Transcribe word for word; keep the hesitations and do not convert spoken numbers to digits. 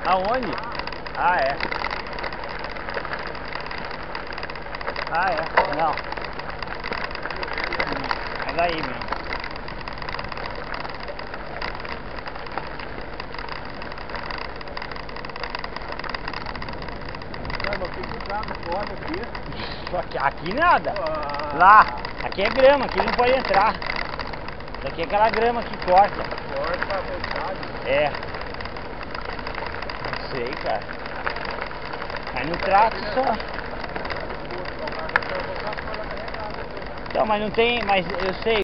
Aonde? Ah, é. Ah, é. Não. É daí mesmo. Aqui, aqui nada. Ah. Lá, aqui é grama, aqui não pode entrar. Aqui é aquela grama que corta. Corta à vontade. É. Não sei, cara. Mas no trato só. Então, mas não tem, mas eu sei.